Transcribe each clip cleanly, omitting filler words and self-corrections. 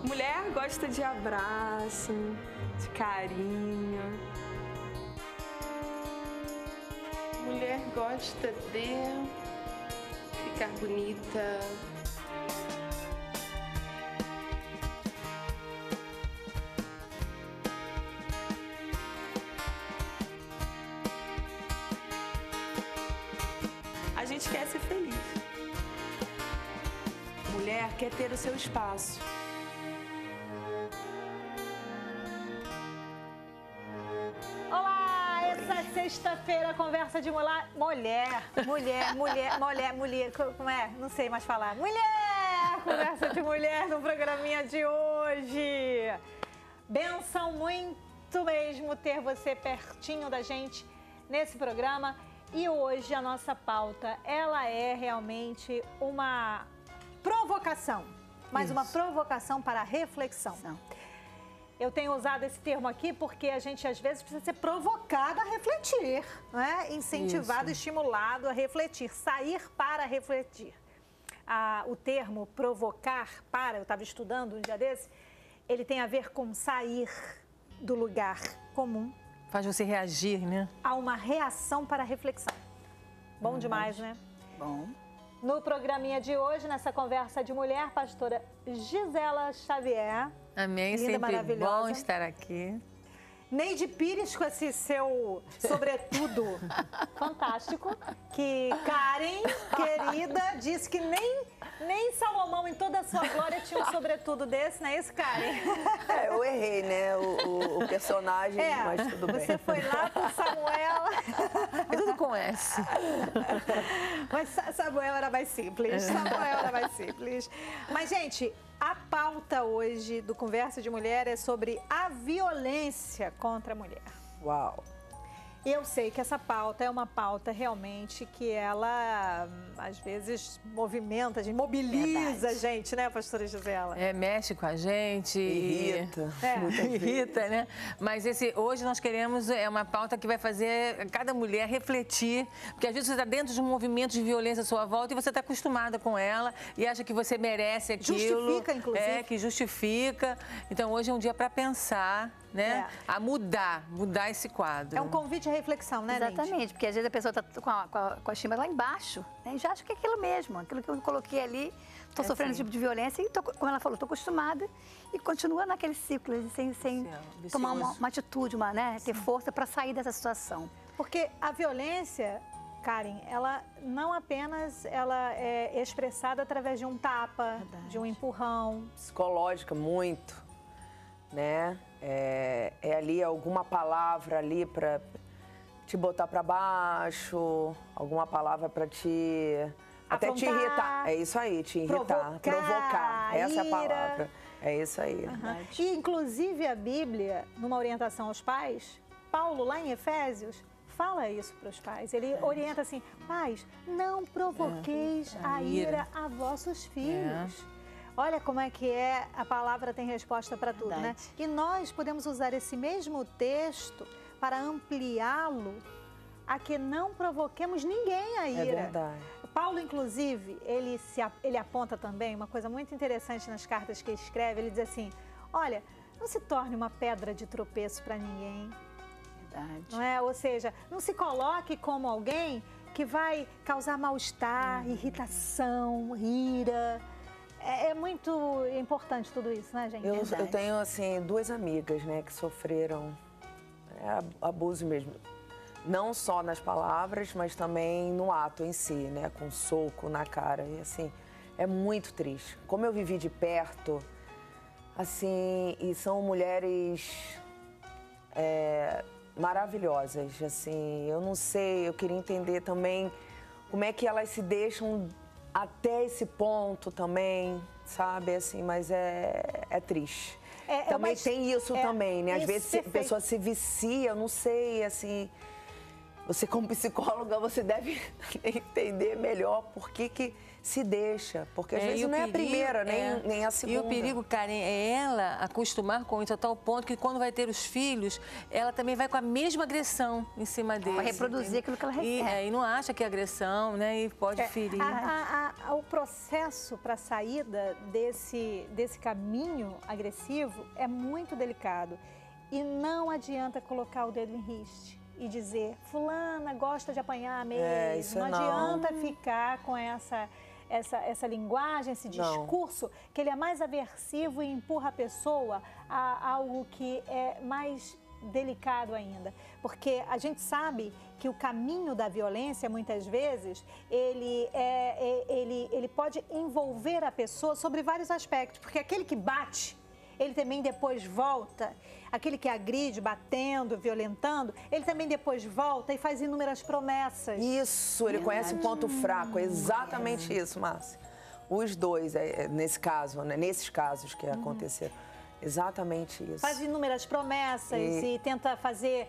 Mulher gosta de abraço, de carinho. Mulher gosta de ficar bonita. A gente quer ser feliz. Mulher quer ter o seu espaço. Olá, essa sexta-feira, conversa de mulher, como é? Não sei mais falar. Mulher, conversa de mulher no programinha de hoje. Benção muito mesmo ter você pertinho da gente nesse programa. E hoje a nossa pauta, ela é realmente uma provocação, mas uma provocação para a reflexão. Eu tenho usado esse termo aqui porque a gente às vezes precisa ser provocado a refletir, né? Incentivado, estimulado a refletir, sair para refletir. O termo provocar para, eu estava estudando um dia desse, ele tem a ver com sair do lugar comum. Faz você reagir, né? Há uma reação para a reflexão. Bom demais, né? Bom. No programinha de hoje, nessa conversa de mulher, pastora Gisela Xavier. Amém, linda, sempre maravilhosa. bom estar aqui. Neide Pires com esse seu sobretudo fantástico, que Karen, querida, disse que nem Salomão em toda a sua glória tinha um sobretudo desse, não é isso, Karen? Eu errei, né, o personagem, mas tudo bem. Você foi lá com Samuel. É tudo com S. Mas Samuel era mais simples, Mas, gente, a pauta hoje do Conversa de Mulher é sobre a violência contra a mulher. Uau! Eu sei que essa pauta é uma pauta realmente que ela, às vezes, movimenta, mobiliza a gente, né, pastora Gisela? Mexe com a gente. Irrita. Irrita, né? Mas hoje nós queremos, uma pauta que vai fazer cada mulher refletir, porque às vezes você está dentro de um movimento de violência à sua volta e você está acostumada com ela e acha que você merece aquilo. Justifica, inclusive. Que justifica. Então hoje é um dia para pensar, né? A mudar esse quadro. É um convite à reflexão, né, Neide? Exatamente, porque às vezes a pessoa está com a estima lá embaixo, né, e já acha que é aquilo mesmo, aquilo que eu coloquei ali, estou sofrendo esse tipo de violência e, como ela falou, estou acostumada e continua naquele ciclo, sem tomar uma atitude, ter força para sair dessa situação. Porque a violência, Karen, ela não apenas é expressada através de um tapa, de um empurrão. Psicológica, muito, né? É ali alguma palavra ali para te botar para baixo, alguma palavra para até te irritar. É isso aí, te irritar, provocar. Essa é a palavra. É isso aí. E, inclusive, a Bíblia, numa orientação aos pais, Paulo, lá em Efésios, fala isso para os pais. Ele orienta assim: pais, não provoqueis a ira a vossos filhos. Olha como é que a palavra tem resposta para tudo, né? E nós podemos usar esse mesmo texto para ampliá-lo a que não provoquemos ninguém a ira. É verdade. Paulo, inclusive, ele aponta também uma coisa muito interessante nas cartas que ele escreve. Ele diz assim: olha, não se torne uma pedra de tropeço para ninguém. Verdade. Não é? Ou seja, não se coloque como alguém que vai causar mal-estar, irritação, ira. É muito importante tudo isso, né, gente? Eu tenho, assim, duas amigas, né, que sofreram abuso mesmo. Não só nas palavras, mas também no ato em si, né, com soco na cara. E, assim, é muito triste. Como eu vivi de perto, assim, e são mulheres maravilhosas, assim. Eu não sei, eu queria entender também como é que elas se deixam até esse ponto também, sabe, assim, mas é triste. Também tem isso também, né? Às vezes a pessoa se vicia, eu não sei, assim, você como psicóloga, você deve entender melhor por que se deixa, porque às vezes não é a primeira, nem a segunda. E o perigo, Karen, é ela acostumar com isso a tal ponto que quando vai ter os filhos, ela também vai com a mesma agressão em cima deles. Vai reproduzir aquilo que ela recebe. E não acha que é agressão, né? E pode ferir. O processo para a saída desse caminho agressivo é muito delicado. E não adianta colocar o dedo em riste e dizer, fulana gosta de apanhar mesmo. Isso não adianta ficar com essa linguagem, esse discurso, que ele é mais aversivo e empurra a pessoa a algo que é mais delicado ainda. Porque a gente sabe que o caminho da violência, muitas vezes, ele pode envolver a pessoa sobre vários aspectos. Porque aquele que bate, ele também depois volta. Aquele que agride, batendo, violentando, ele também depois volta e faz inúmeras promessas. Isso, ele conhece o ponto fraco, é exatamente isso, Márcia. Os dois, nesse caso, né? Nesses casos que aconteceram, exatamente isso. Faz inúmeras promessas e tenta fazer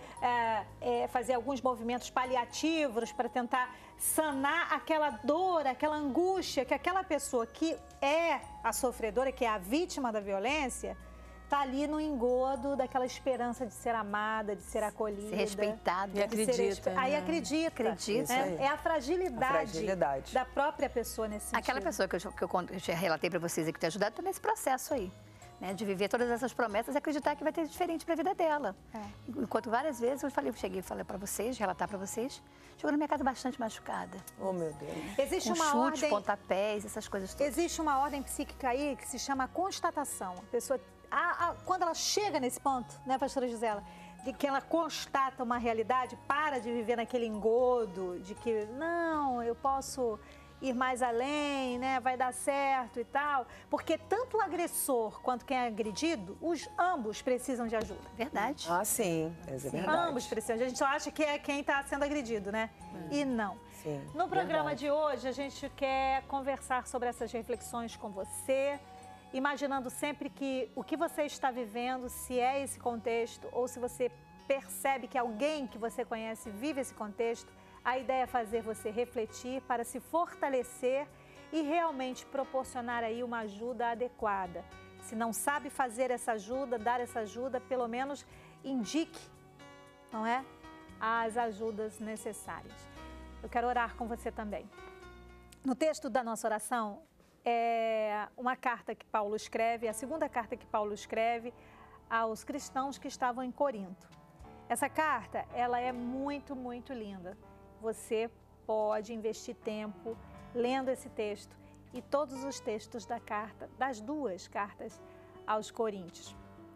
alguns movimentos paliativos para tentar sanar aquela dor, aquela angústia que aquela pessoa que é a sofredora, que é a vítima da violência, está ali no engodo daquela esperança de ser amada, de ser acolhida. Ser respeitada. E acredita. Aí acredita. Né? É a fragilidade da própria pessoa nesse sentido. Aquela pessoa que eu já relatei para vocês e que te ajudado está nesse processo aí. Né, de viver todas essas promessas e acreditar que vai ter diferente para a vida dela. Enquanto várias vezes eu cheguei e falei para vocês, relatar para vocês, chegou na minha casa bastante machucada. Oh, meu Deus. Existe com uma chutes, ordem, pontapés, essas coisas todas. Existe uma ordem psíquica aí que se chama constatação. A pessoa, quando ela chega nesse ponto, né, pastora Gisela, de que ela constata uma realidade, para de viver naquele engodo, de que, não, eu posso ir mais além, né? Vai dar certo e tal. Porque tanto o agressor quanto quem é agredido, ambos precisam de ajuda. Verdade. Ah, sim. É verdade. Ambos precisam. A gente só acha que é quem está sendo agredido, né? E não. Sim, no programa de hoje, a gente quer conversar sobre essas reflexões com você, imaginando sempre que o que você está vivendo, se é esse contexto, ou se você percebe que alguém que você conhece vive esse contexto, a ideia é fazer você refletir para se fortalecer e realmente proporcionar aí uma ajuda adequada. Se não sabe fazer essa ajuda, dar essa ajuda, pelo menos indique, não é? As ajudas necessárias. Eu quero orar com você também. No texto da nossa oração, é uma carta que Paulo escreve, a segunda carta que Paulo escreve aos cristãos que estavam em Corinto. Essa carta, ela é muito, muito linda. Você pode investir tempo lendo esse texto e todos os textos da carta, das duas cartas aos Coríntios.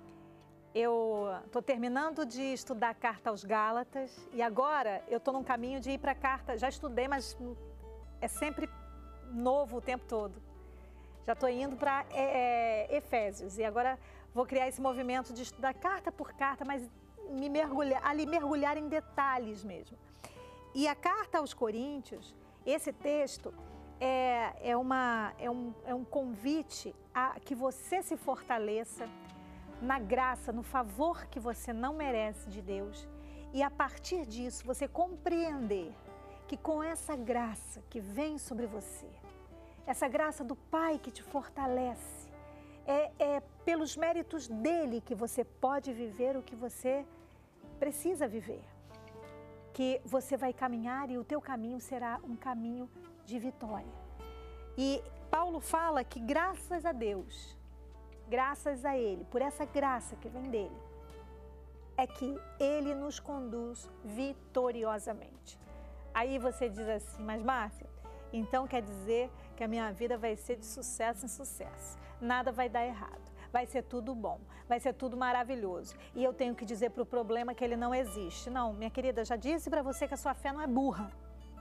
Eu estou terminando de estudar a carta aos Gálatas e agora eu estou num caminho de ir para a carta, já estudei, mas é sempre novo o tempo todo. Já estou indo para Efésios e agora vou criar esse movimento de estudar carta por carta, mas mergulhar em detalhes mesmo. E a carta aos Coríntios, esse texto é um convite a que você se fortaleça na graça, no favor que você não merece de Deus. E a partir disso, você compreender que com essa graça que vem sobre você, essa graça do Pai que te fortalece, é pelos méritos dele que você pode viver o que você precisa viver. Que você vai caminhar e o teu caminho será um caminho de vitória. E Paulo fala que graças a Deus, graças a Ele, por essa graça que vem dele, é que Ele nos conduz vitoriosamente. Aí você diz assim, mas Márcia, então quer dizer que a minha vida vai ser de sucesso em sucesso, nada vai dar errado. Vai ser tudo bom, vai ser tudo maravilhoso. E eu tenho que dizer para o problema que ele não existe. Não, minha querida, já disse para você que a sua fé não é burra.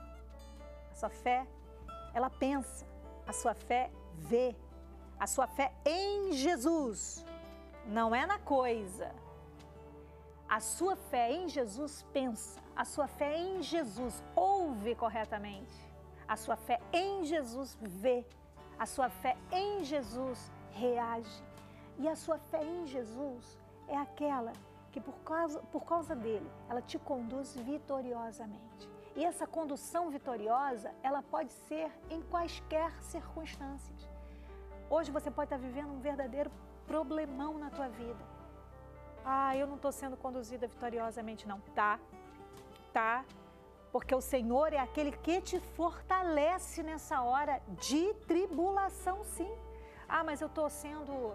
A sua fé, ela pensa. A sua fé vê. A sua fé em Jesus. Não é na coisa. A sua fé em Jesus pensa. A sua fé em Jesus ouve corretamente. A sua fé em Jesus vê. A sua fé em Jesus reage. E a sua fé em Jesus é aquela que por causa dele, ela te conduz vitoriosamente. E essa condução vitoriosa, ela pode ser em quaisquer circunstâncias. Hoje você pode estar vivendo um verdadeiro problemão na tua vida. Ah, eu não estou sendo conduzida vitoriosamente, não. Tá. Porque o Senhor é aquele que te fortalece nessa hora de tribulação, sim. Ah, mas eu estou sendo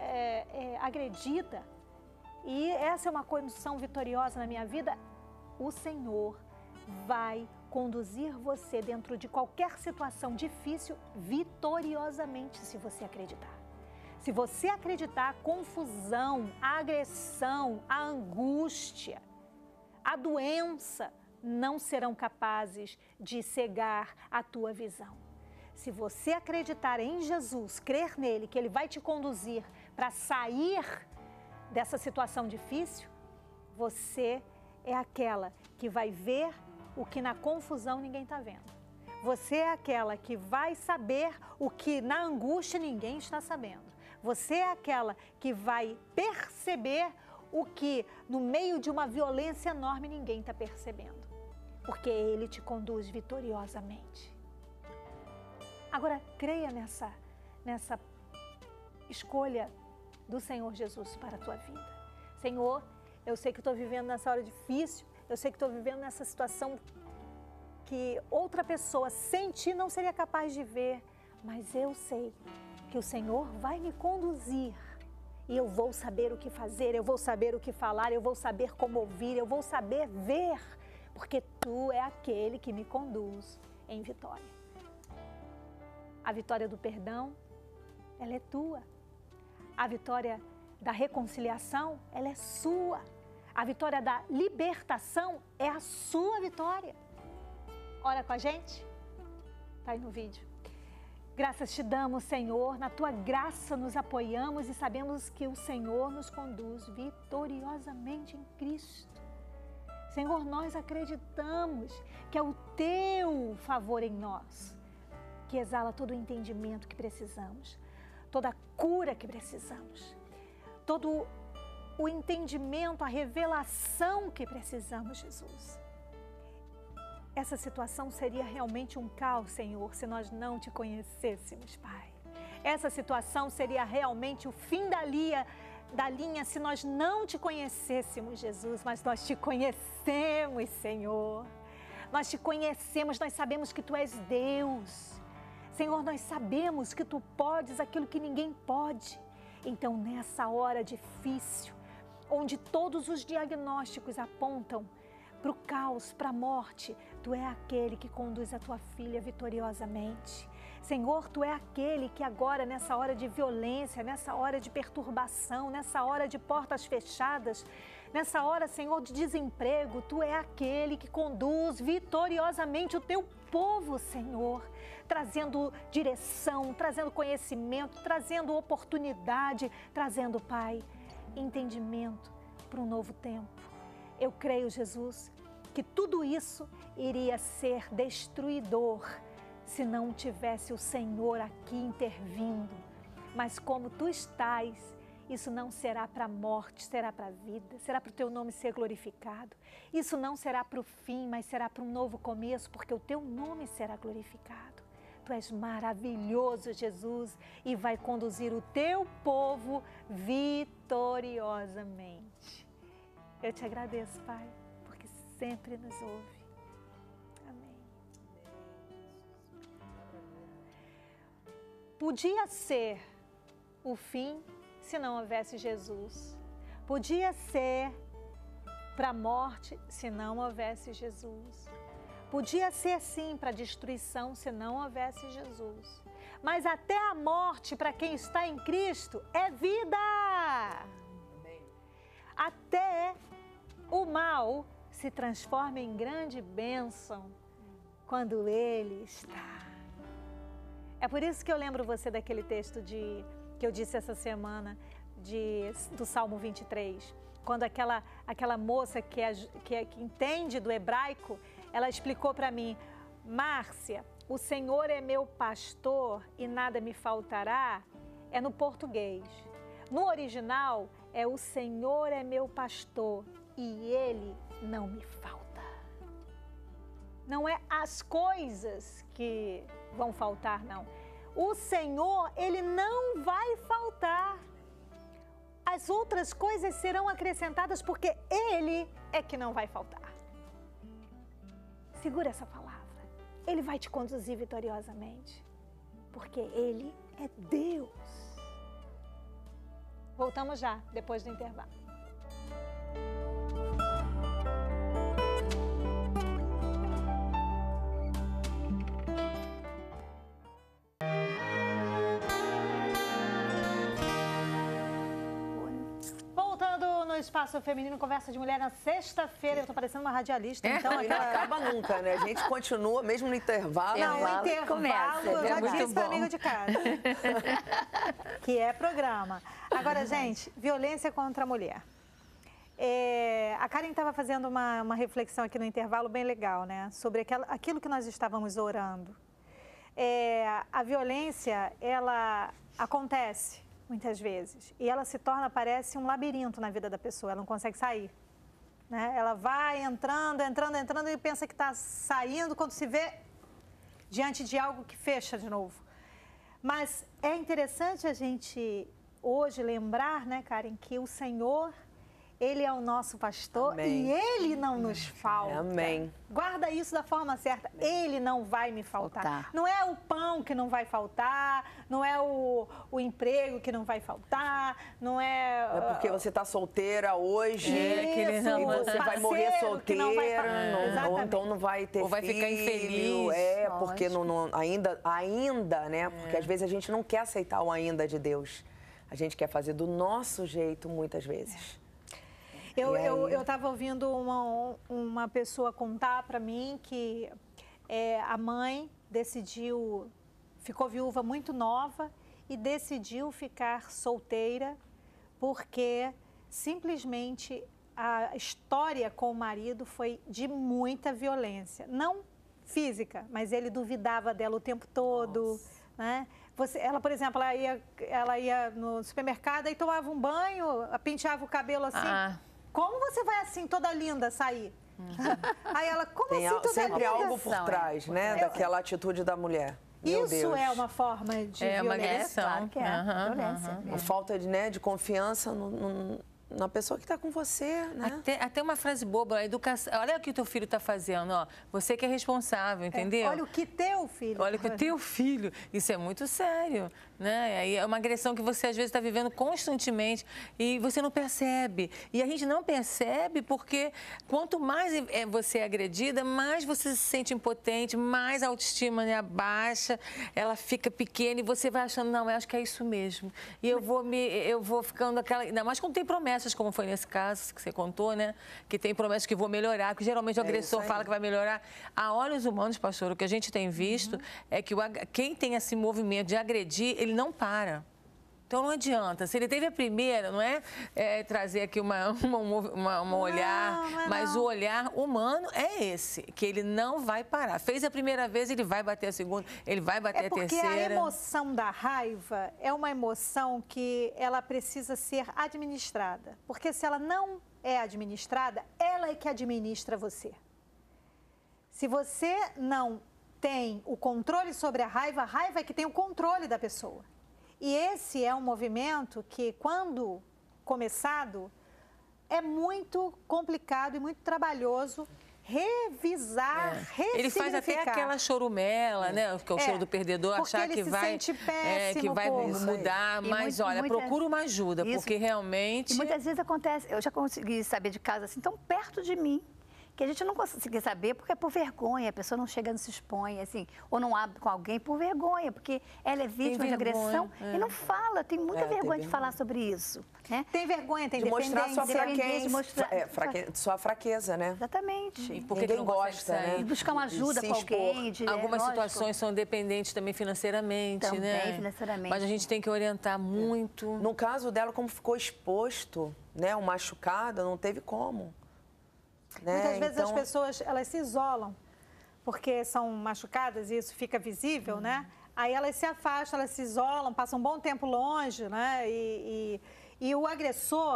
agredida e essa é uma condição vitoriosa na minha vida. O Senhor vai conduzir você dentro de qualquer situação difícil vitoriosamente, se você acreditar. Se você acreditar, a confusão, a agressão, a angústia, a doença não serão capazes de cegar a tua visão. Se você acreditar em Jesus, crer nele, que ele vai te conduzir para sair dessa situação difícil, você é aquela que vai ver o que na confusão ninguém está vendo. Você é aquela que vai saber o que na angústia ninguém está sabendo. Você é aquela que vai perceber o que no meio de uma violência enorme ninguém está percebendo. Porque ele te conduz vitoriosamente. Agora, creia nessa escolha do Senhor Jesus para a tua vida. Senhor, eu sei que estou vivendo nessa hora difícil, eu sei que estou vivendo nessa situação que outra pessoa sem ti não seria capaz de ver, mas eu sei que o Senhor vai me conduzir e eu vou saber o que fazer, eu vou saber o que falar, eu vou saber como ouvir, eu vou saber ver, porque tu é aquele que me conduz em vitória. A vitória do perdão, ela é tua. A vitória da reconciliação, ela é sua. A vitória da libertação é a sua vitória. Ora com a gente? Está aí no vídeo. Graças te damos, Senhor, na tua graça nos apoiamos e sabemos que o Senhor nos conduz vitoriosamente em Cristo. Senhor, nós acreditamos que é o teu favor em nós que exala todo o entendimento que precisamos, toda a cura que precisamos, todo o entendimento, a revelação que precisamos, Jesus. Essa situação seria realmente um caos, Senhor, se nós não te conhecêssemos, Pai. Essa situação seria realmente o fim da linha se nós não te conhecêssemos, Jesus, mas nós te conhecemos, Senhor. Nós te conhecemos, nós sabemos que Tu és Deus. Senhor, nós sabemos que Tu podes aquilo que ninguém pode. Então, nessa hora difícil, onde todos os diagnósticos apontam para o caos, para a morte, Tu é aquele que conduz a Tua filha vitoriosamente. Senhor, Tu é aquele que agora, nessa hora de violência, nessa hora de perturbação, nessa hora de portas fechadas, nessa hora, Senhor, de desemprego, Tu é aquele que conduz vitoriosamente o Teu povo, Senhor, trazendo direção, trazendo conhecimento, trazendo oportunidade, trazendo, Pai, entendimento para um novo tempo. Eu creio, Jesus, que tudo isso iria ser destruidor se não tivesse o Senhor aqui intervindo. Mas como Tu estás, isso não será para a morte, será para a vida, será para o Teu nome ser glorificado. Isso não será para o fim, mas será para um novo começo, porque o Teu nome será glorificado. Tu és maravilhoso, Jesus, e vai conduzir o Teu povo vitoriosamente. Eu te agradeço, Pai, porque sempre nos ouve. Amém. Podia ser o fim se não houvesse Jesus. Podia ser para a morte se não houvesse Jesus. Podia ser sim para a destruição se não houvesse Jesus. Mas até a morte para quem está em Cristo é vida. Até o mal se transforma em grande bênção quando Ele está. É por isso que eu lembro você daquele texto que eu disse essa semana, do Salmo 23. Quando aquela moça que entende do hebraico, ela explicou para mim: Márcia, o Senhor é meu pastor e nada me faltará, é no português. No original, é o Senhor é meu pastor e Ele não me falta. Não é as coisas que vão faltar, não. O Senhor, Ele não vai faltar. As outras coisas serão acrescentadas porque Ele é que não vai faltar. Segura essa palavra. Ele vai te conduzir vitoriosamente. Porque Ele é Deus. Voltamos já, depois do intervalo. Espaço Feminino, Conversa de Mulher na sexta-feira. Eu tô parecendo uma radialista, então... Não acaba nunca, né? A gente continua, mesmo no intervalo. Não, no intervalo, eu já disse para amigo de casa. Que é programa. Agora, gente, violência contra a mulher. A Karen estava fazendo uma reflexão aqui no intervalo bem legal, né? Sobre aquilo que nós estávamos orando. A violência, ela acontece muitas vezes. E ela se torna, parece, um labirinto na vida da pessoa. Ela não consegue sair. Né? Ela vai entrando e pensa que está saindo quando se vê diante de algo que fecha de novo. Mas é interessante a gente hoje lembrar, né, Karen, que o Senhor, Ele é o nosso pastor. Amém. E Ele não nos falta. Amém. Guarda isso da forma certa. Ele não vai me faltar. Não é o pão que não vai faltar, não é o emprego que não vai faltar, não é... Não é porque você está solteira hoje e você vai morrer solteira, ou então não vai ter ou vai ficar infeliz. Porque ainda, né? Porque às vezes a gente não quer aceitar o ainda de Deus. A gente quer fazer do nosso jeito muitas vezes. Eu estava ouvindo uma pessoa contar para mim que a mãe ficou viúva muito nova e decidiu ficar solteira porque simplesmente a história com o marido foi de muita violência. Não física, mas ele duvidava dela o tempo todo, né? Ela, por exemplo, ela ia no supermercado e tomava um banho, penteava o cabelo assim. Como você vai assim, toda linda, sair? Aí ela, como assim, toda sempre linda? Algo por trás, né? Daquela atitude da mulher. Meu Isso Deus. É uma forma de violência. Uma agressão. Claro que é, violência. A falta de confiança na pessoa que está com você, né? Até uma frase boba, a educação. Olha o que o teu filho está fazendo, ó. Você que é responsável, entendeu? Olha o que teu filho. Olha o que teu filho. Isso é muito sério, né? Aí é uma agressão que você às vezes está vivendo constantemente e você não percebe. E a gente não percebe porque quanto mais você é agredida, mais você se sente impotente, mais a autoestima, né, baixa, ela fica pequena e você vai achando, não, eu acho que é isso mesmo. E eu vou ficando aquela, ainda mais quando tem promessas, como foi nesse caso que você contou, né? Que tem promessas que vou melhorar, que geralmente o agressor fala que vai melhorar. A olhos humanos, pastor, o que a gente tem visto é que quem tem esse movimento de agredir, ele não para. Então não adianta. Se ele teve a primeira, não é trazer aqui um olhar, mas o olhar humano é esse, que ele não vai parar. Fez a primeira vez, ele vai bater a segunda, ele vai bater a terceira. Porque a emoção da raiva é uma emoção que ela precisa ser administrada. Porque se ela não é administrada, ela é que administra você. Se você não tem o controle sobre a raiva é que tem o controle da pessoa. E esse é um movimento que, quando começado, é muito complicado e muito trabalhoso revisar, ressignificar. Ele faz até aquela chorumela, né? Que é o choro do perdedor, achar que vai, que vai mudar. Mas, olha, procura uma ajuda, porque realmente... E muitas vezes acontece, eu já consegui saber de casos assim, tão perto de mim, que a gente não consegue saber porque é por vergonha, a pessoa não chega, não se expõe, assim, ou não abre com alguém por vergonha, porque ela é vítima de agressão e não fala, tem muita vergonha de falar sobre isso. Né? Tem vergonha, tem de mostrar sua fraqueza, sua fraqueza, né? Exatamente. E porque ninguém gosta, né? De buscar uma ajuda com alguém. Algumas situações são dependentes também financeiramente, né? Também financeiramente. Mas a gente tem que orientar muito. No caso dela, como ficou exposto, né? Um machucado, não teve como. Né? Muitas vezes as pessoas, elas se isolam, porque são machucadas e isso fica visível, né? Aí elas se afastam, elas se isolam, passam um bom tempo longe, né? E o agressor,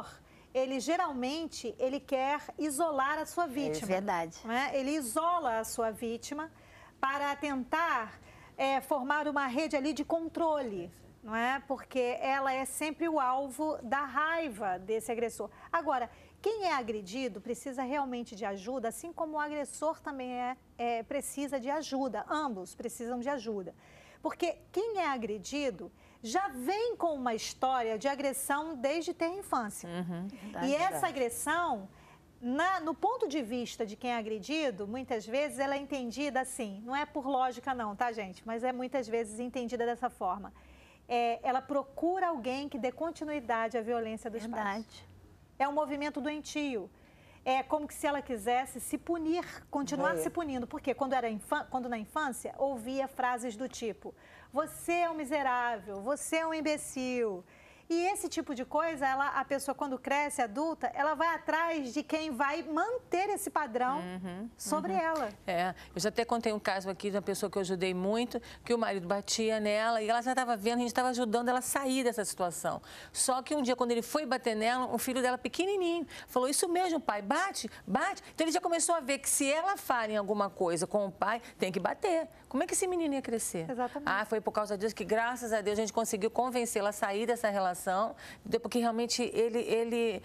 ele geralmente quer isolar a sua vítima. É verdade. Não é? Ele isola a sua vítima para tentar formar uma rede ali de controle, não é? Porque ela é sempre o alvo da raiva desse agressor. Agora, quem é agredido precisa realmente de ajuda, assim como o agressor também precisa de ajuda. Ambos precisam de ajuda. Porque quem é agredido já vem com uma história de agressão desde ter infância. E essa agressão, no ponto de vista de quem é agredido, muitas vezes ela é entendida assim, não é por lógica não, tá, gente? Mas é muitas vezes entendida dessa forma. Ela procura alguém que dê continuidade à violência dos pais. É um movimento doentio. É como que se ela quisesse se punir, continuar se punindo. Porque quando na infância, ouvia frases do tipo: você é um miserável, você é um imbecil. E esse tipo de coisa, a pessoa quando cresce, adulta, ela vai atrás de quem vai manter esse padrão sobre ela. Eu já até contei um caso aqui de uma pessoa que eu ajudei muito, que o marido batia nela e ela já estava vendo, a gente estava ajudando ela a sair dessa situação. Só que um dia, quando ele foi bater nela, o filho dela pequenininho falou: isso mesmo, pai, bate, bate. Então ele já começou a ver que se ela falha em alguma coisa com o pai, tem que bater. Como é que esse menino ia crescer? Exatamente. Foi por causa disso que, graças a Deus, a gente conseguiu convencê-la a sair dessa relação, porque realmente ele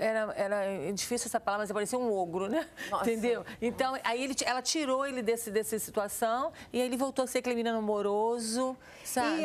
era difícil essa palavra, mas parecia um ogro, né? Nossa. Entendeu? Então, aí ela tirou ele dessa situação e aí ele voltou a ser aquele menino amoroso, sabe? E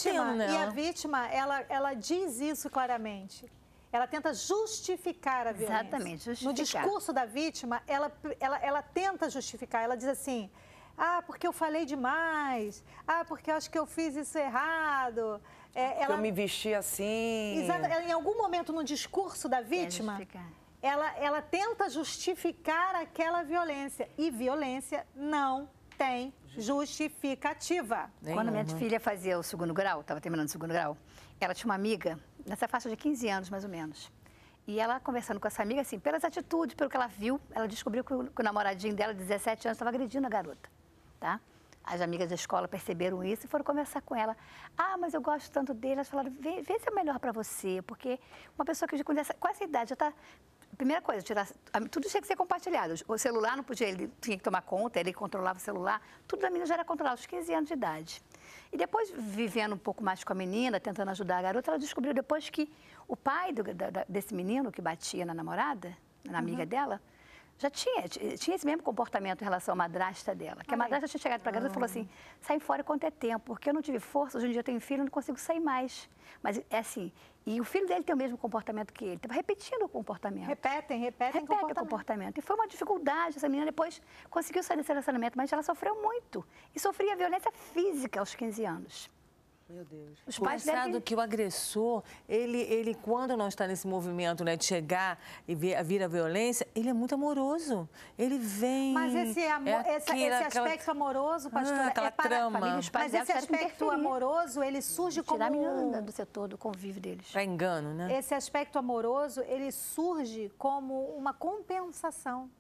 a vítima, ela diz isso claramente. Ela tenta justificar a violência. Exatamente, justificar. No discurso da vítima, ela tenta justificar. Ela diz assim: porque eu falei demais. Porque eu acho que eu fiz isso errado. Eu me vesti assim. Exato. Em algum momento no discurso da vítima, ela tenta justificar aquela violência. E violência não tem justificativa. Quando minha filha fazia o segundo grau, estava terminando o segundo grau, ela tinha uma amiga, nessa faixa de 15 anos mais ou menos. E ela, conversando com essa amiga, assim, pelas atitudes, pelo que ela viu, ela descobriu que o namoradinho dela, de 17 anos, estava agredindo a garota, tá? As amigas da escola perceberam isso e foram conversar com ela. Mas eu gosto tanto dele. Elas falaram: vê se é melhor para você, porque uma pessoa que com essa idade já está... Primeira coisa, tudo tinha que ser compartilhado. O celular não podia, ele tinha que tomar conta, ele controlava o celular. Tudo da menina já era controlado aos 15 anos de idade. E depois, vivendo um pouco mais com a menina, tentando ajudar a garota, ela descobriu depois que o pai desse menino que batia na namorada, na amiga dela, já tinha esse mesmo comportamento em relação à madrasta dela. Que a madrasta tinha chegado para a garota e falou assim: sai fora quanto é tempo, porque eu não tive força, hoje em dia eu tenho filho, eu não consigo sair mais. Mas é assim, e o filho dele tem o mesmo comportamento que ele, estava repetindo o comportamento. Repete o comportamento. E foi uma dificuldade, essa menina depois conseguiu sair desse relacionamento, mas ela sofreu muito. E sofria violência física aos 15 anos. Meu Deus. Os pais que o agressor, ele quando não está nesse movimento, né, de chegar e vir a violência, ele é muito amoroso. Ele vem... Mas esse aspecto amoroso, pastora, aquela trama. Mas esse aspecto amoroso, ele surge como... Tirar a menina do setor do convívio deles. Para engano, né? Esse aspecto amoroso, ele surge como uma compensação.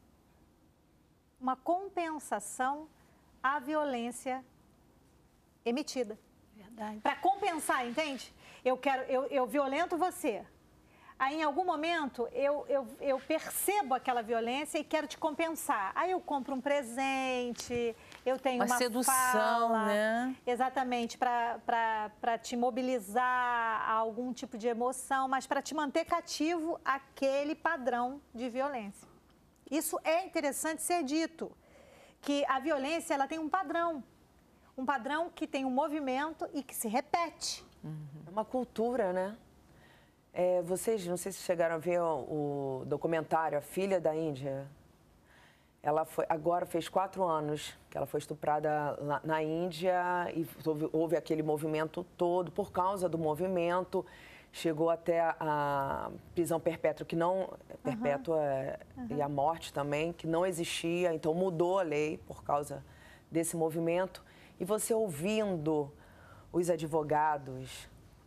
Uma compensação à violência emitida. Para compensar, entende? Eu violento você. Aí, em algum momento, eu percebo aquela violência e quero te compensar. Aí eu compro um presente, eu tenho uma sedução, fala, né? Exatamente, para te mobilizar a algum tipo de emoção, mas para te manter cativo àquele padrão de violência. Isso é interessante ser dito, que a violência ela tem um padrão. Um padrão que tem um movimento e que se repete. É uma cultura, né? Vocês, não sei se chegaram a ver o documentário A Filha da Índia. Ela agora fez 4 anos que ela foi estuprada na Índia e houve aquele movimento todo. Por causa do movimento, chegou até a prisão perpétua, que não... Perpétua e a morte também, que não existia. Então, mudou a lei por causa desse movimento. E você ouvindo os advogados,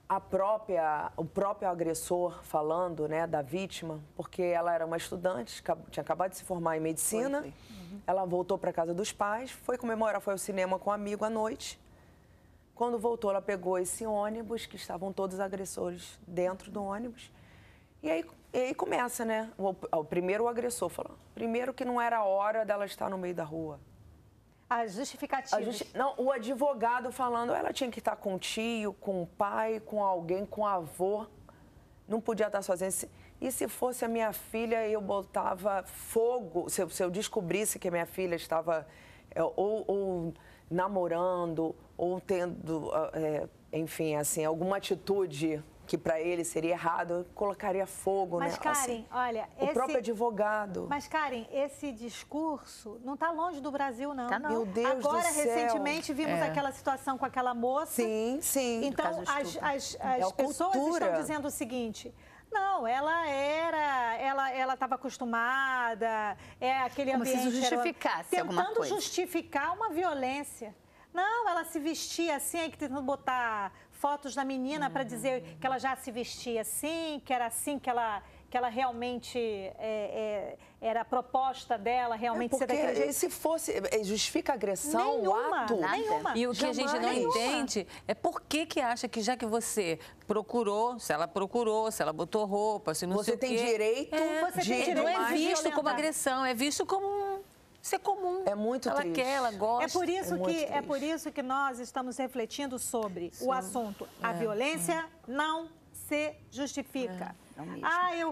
o próprio agressor falando, né, da vítima, porque ela era uma estudante, tinha acabado de se formar em medicina, ela voltou para a casa dos pais, foi comemorar, foi ao cinema com um amigo à noite. Quando voltou, ela pegou esse ônibus, que estavam todos os agressores dentro do ônibus, E aí começa, né? Primeiro o agressor falou, primeiro que não era a hora dela estar no meio da rua. As justificativas. Não, o advogado falando, ela tinha que estar com o tio, com o pai, com alguém, com o avô. Não podia estar sozinha. E se fosse a minha filha, eu botava fogo. Se eu descobrisse que a minha filha estava ou namorando, ou tendo, enfim, assim, alguma atitude que para ele seria errado, eu colocaria fogo, Mas, né? Karen, Assim, olha... o próprio advogado. Mas, Karen, esse discurso não está longe do Brasil, não. Tá, não. Meu Deus Agora, do céu. recentemente, vimos aquela situação com aquela moça. Sim, sim. Então, as pessoas cultura. estão dizendo o seguinte... Não, ela estava acostumada, aquele Como ambiente... se justificasse alguma coisa. Tentando justificar uma violência. Não, ela se vestia assim, aí que tentando botar fotos da menina para dizer que ela já se vestia assim, que era assim que ela realmente era a proposta dela, realmente ser daquele jeito. Se fosse, justifica a agressão, Nenhuma, o ato? nenhuma. E o que a gente não entende é por que acha que já que você procurou, se ela botou roupa, se não sei o quê... Você tem direito de... Não é mais visto violentar. como agressão, é visto como ser comum. É muito ela triste. Ela quer, ela gosta. É por isso que nós estamos refletindo sobre o assunto. A violência não se justifica. Não mesmo.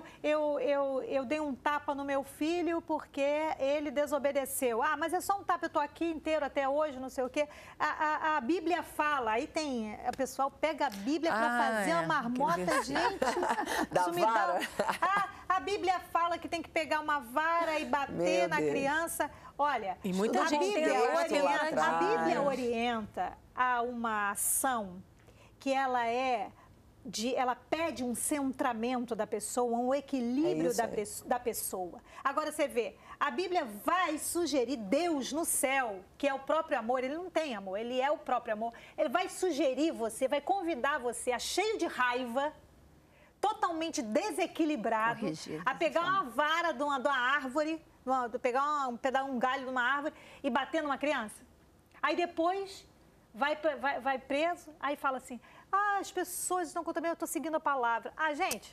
Eu dei um tapa no meu filho porque ele desobedeceu. Ah, mas é só um tapa, eu estou aqui inteiro até hoje, não sei o quê. A Bíblia fala, aí tem, o pessoal pega a Bíblia para fazer uma marmota, gente. Da isso me vara. a Bíblia fala que tem que pegar uma vara e bater Meu na Deus. criança. Olha, E muita a gente Bíblia tem lá orienta, a atrás. Bíblia orienta a uma ação que ela ela pede um centramento da pessoa, um equilíbrio da pessoa. Agora você vê, a Bíblia vai sugerir Deus no céu, que é o próprio amor, ele não tem amor, ele é o próprio amor. Ele vai sugerir você, vai convidar você a cheio de raiva, totalmente desequilibrado, a pegar uma vara de uma árvore, pegar um galho de uma árvore e bater numa criança. Aí depois vai preso, aí fala assim... as pessoas estão contra mim, eu estou seguindo a palavra. Gente,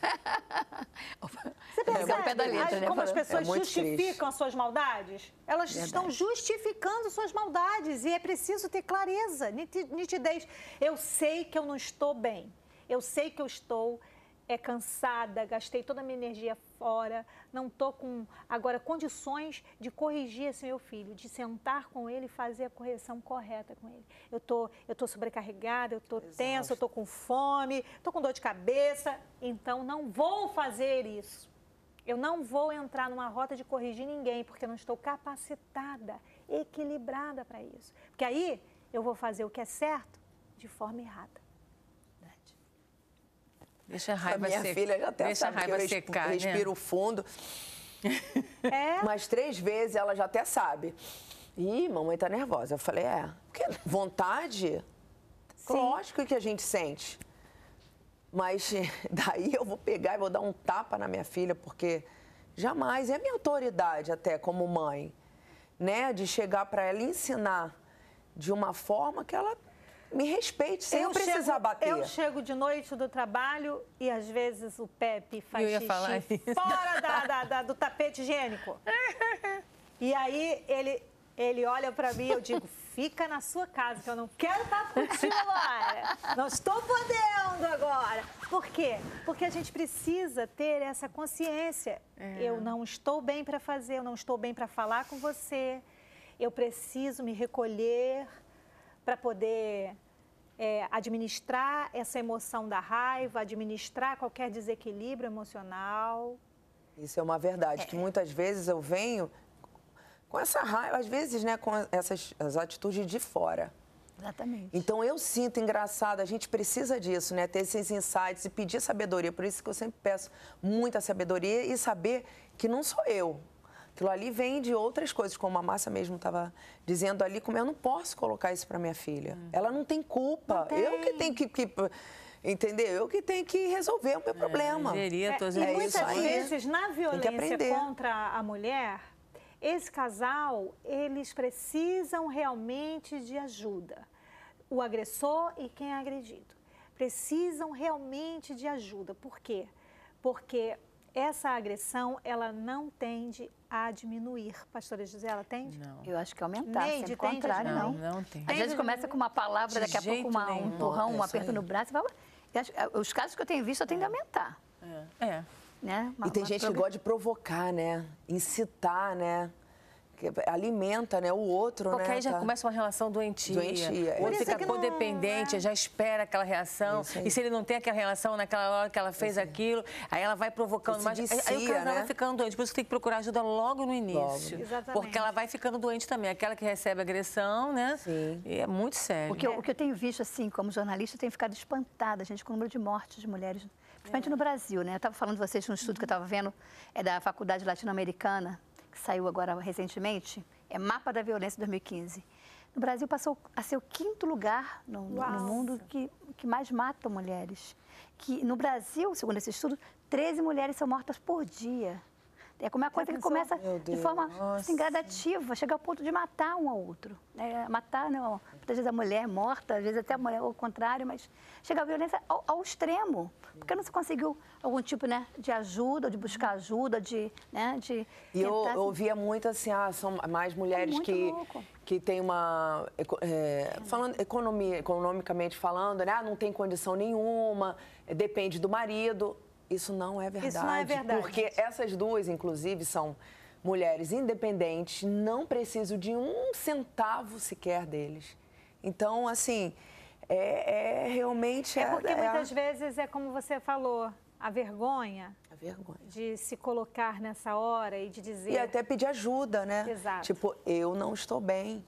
você percebe ao pé da letra, né? como as pessoas muito justificam as suas maldades? Elas estão justificando suas maldades e é preciso ter clareza, nitidez. Eu sei que eu não estou bem, eu sei que eu estou cansada, gastei toda a minha energia fora, não estou com, agora, condições de corrigir esse meu filho, de sentar com ele e fazer a correção correta com ele. Eu tô sobrecarregada, eu estou tensa, eu estou com fome, estou com dor de cabeça, então não vou fazer isso. Eu não vou entrar numa rota de corrigir ninguém, porque eu não estou capacitada, equilibrada para isso. Porque aí eu vou fazer o que é certo de forma errada. Deixa a raiva secar. Minha filha já até sabe que eu respiro fundo. Mas 3 vezes ela já até sabe. Ih, mamãe tá nervosa. Eu falei, porque vontade, Sim. Lógico que a gente sente. Mas daí eu vou pegar e vou dar um tapa na minha filha, porque jamais, é a minha autoridade até como mãe, né? De chegar para ela e ensinar de uma forma que ela... me respeite, sem eu precisar bater. Eu chego de noite do trabalho e, às vezes, o Pepe faz xixi fora do tapete higiênico. E aí, ele olha pra mim e eu digo, fica na sua casa, que eu não quero estar contigo agora. Não estou podendo agora. Por quê? Porque a gente precisa ter essa consciência. Eu não estou bem para fazer, eu não estou bem para falar com você. Eu preciso me recolher para poder administrar essa emoção da raiva, administrar qualquer desequilíbrio emocional. Isso é uma verdade, que muitas vezes eu venho com essa raiva, às vezes, né, com as atitudes de fora. Exatamente. Então, eu sinto engraçado, a gente precisa disso, né, ter esses insights e pedir sabedoria. Por isso que eu sempre peço muita sabedoria e saber que não sou eu. Aquilo ali vem de outras coisas, como a Márcia mesmo estava dizendo ali, como eu não posso colocar isso para minha filha. Ela não tem culpa. Não tem. Eu que tenho que entendeu? Eu que tenho que resolver o meu problema. E muitas vezes, na violência contra a mulher, esse casal, eles precisam realmente de ajuda. O agressor e quem é agredido. Precisam realmente de ajuda. Por quê? porque essa agressão, ela não tende a diminuir. Pastora Gisela, tende? Não. Eu acho que aumentar, Neide, sempre tende? contrário, não. Não tem. Às vezes começa com uma palavra, daqui a pouco jeito um nenhum. empurrão, um É, aperto isso aí. no braço. Os casos que eu tenho visto, eu tendo a aumentar. É. Né? E tem gente que gosta de provocar, né? Incitar, né? Que alimenta, né? O outro, Porque né? aí já Tá. começa uma relação doentia. Doentia, Ou é. fica que não- codependente, já espera aquela reação. Isso aí. E se ele não tem aquela reação naquela hora que ela fez aquilo, aí ela vai provocando Se mais. Aí o vicia, casal vai né? ficando doente. Por isso que tem que procurar ajuda logo no início. Exatamente. Porque ela vai ficando doente também. Aquela que recebe agressão, né? Sim. E é muito sério. O que eu tenho visto, assim, como jornalista, eu tenho ficado espantada, gente, com o número de mortes de mulheres, principalmente no Brasil, né? Eu estava falando de vocês de um estudo que eu estava vendo, é da Faculdade Latino-Americana, que saiu agora recentemente, é Mapa da Violência 2015. No Brasil passou a ser o 5º lugar no mundo que mais mata mulheres. Que no Brasil, segundo esse estudo, 13 mulheres são mortas por dia. É como uma coisa que começa de forma assim, gradativa, chega ao ponto de matar um ao outro. Matar, não, muitas vezes a mulher é morta, às vezes até a mulher ao contrário, mas chega a violência ao extremo. Porque não se conseguiu algum tipo, né, de ajuda, de buscar ajuda, de E eu tentar, ouvia muito assim, são mais mulheres muito louco. que têm uma... falando economicamente falando, né? Não tem condição nenhuma, depende do marido. Isso não é verdade. Isso não é verdade. Porque essas duas, inclusive, são mulheres independentes, não precisam de um centavo sequer deles. Então, assim, realmente... É porque muitas vezes é como você falou, a vergonha A vergonha. de se colocar nessa hora e de dizer... E até pedir ajuda, né? Exato. Tipo, eu não estou bem.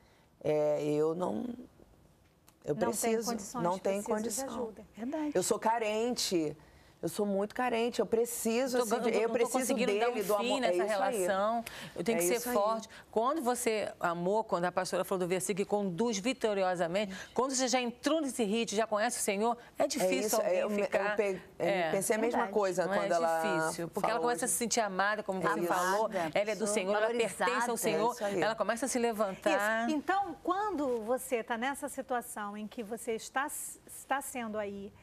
Eu não... Eu Não tem preciso. condições, Não tenho preciso de condição. ajuda. Verdade. Eu sou carente. Eu sou muito carente. Eu preciso, eu não tô conseguindo dar um dele, do fim amor. nessa isso aí. relação. Eu tenho que ser isso aí. forte. Quando você amou, quando a pastora falou do versículo que conduz vitoriosamente, quando você já entrou nesse ritmo, já conhece o Senhor, é difícil alguém ficar... Pensei a mesma verdade. coisa Não quando é ela difícil, porque ela falou começa a se sentir amada, como você Amada, falou, ela é do Senhor, ela pertence ao valorizada. Senhor, Isso aí. ela começa a se levantar. Isso. Então, quando você está nessa situação em que você está sendo aí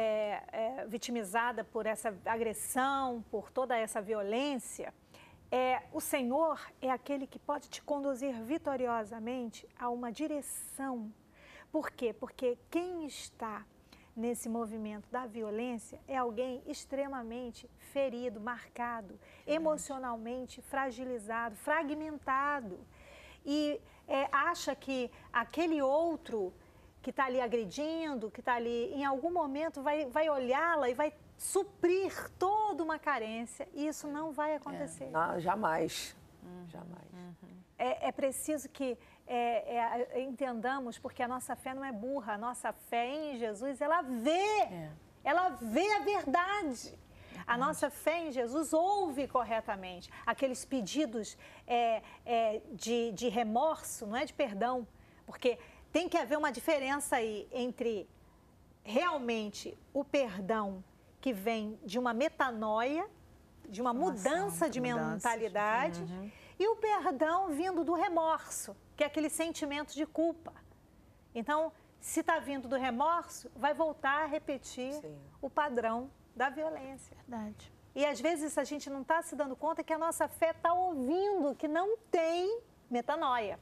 vitimizada por essa agressão, por toda essa violência, o Senhor é aquele que pode te conduzir vitoriosamente a uma direção. Por quê? Porque quem está nesse movimento da violência é alguém extremamente ferido, marcado, emocionalmente fragilizado, fragmentado. E acha que aquele outro que está ali agredindo, que está ali, em algum momento vai olhá-la e vai suprir toda uma carência. E isso não vai acontecer. Não, jamais. Jamais. É preciso que entendamos, porque a nossa fé não é burra, a nossa fé em Jesus, ela vê a verdade. A nossa fé em Jesus ouve corretamente aqueles pedidos de remorso, não é de perdão, porque tem que haver uma diferença aí entre realmente o perdão que vem de uma metanoia, de uma mudança de mentalidade, e o perdão vindo do remorso, que é aquele sentimento de culpa. Então, se está vindo do remorso, vai voltar a repetir o padrão da violência. Verdade. E às vezes a gente não está se dando conta que a nossa fé está ouvindo que não tem metanoia.